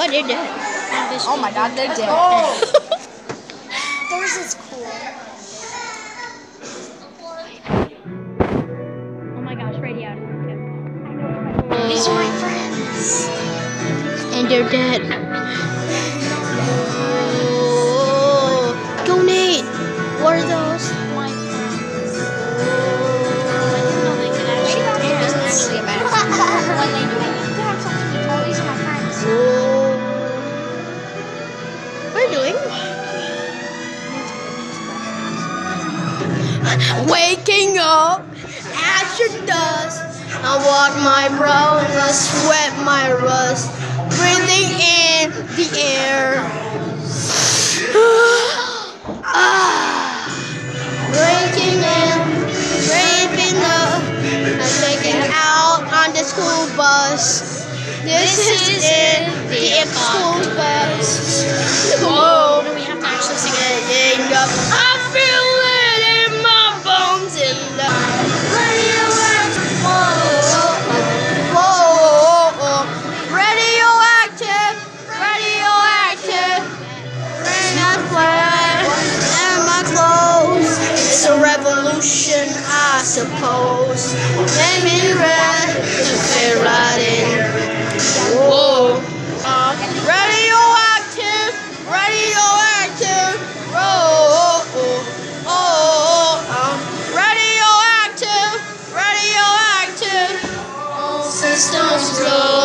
they're dead. Oh my god, they're dead. Theirs is cool. Oh my gosh, radioactive. These are my friends. And they're dead. Oh, donate. What are those? My friends. I didn't know they could actually dance. Actually, when they do it, you have something to tell. These are my friends. What are you doing? Waking up after dusk. I walk my brow, I sweat my rust, breathing in the air. Waking in, waking up, I'm taking out on the school bus. This is it, the school bus. Whoa, No, we have to actually sing it. getting up. I feel it in my bones in the radioactive. Whoa, radioactive, radioactive. That's why in my clothes. It's a revolution, I suppose. Let me red to fit right in. Whoa. Radioactive, radioactive, radioactive, radioactive, systems go.